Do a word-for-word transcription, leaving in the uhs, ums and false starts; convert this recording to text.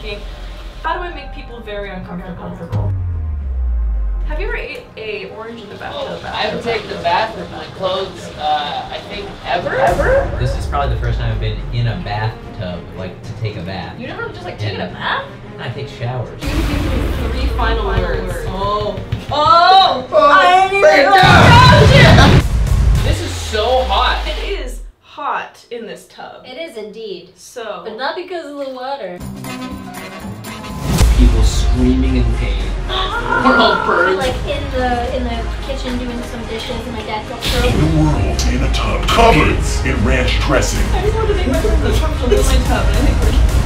thinking, how do I make people very uncomfortable? Have you ever ate a orange in the bathtub? Oh, I haven't taken the bath with my clothes, uh, I think, ever? Ever? This is probably the first time I've been in a bathtub, like, to take a bath. You never just, like, taken a bath? I take showers. You give me three final, final words. words. Oh. Oh! Oh! I need to This is so hot. It is hot in this tub. It is indeed. So. But not because of the water. People screaming in pain. We're all birds. Like in the in the kitchen doing some dishes and my dad felt so. The world in a tub covered in ranch dressing. I just want to make my friends uncomfortable in my tub and I think we're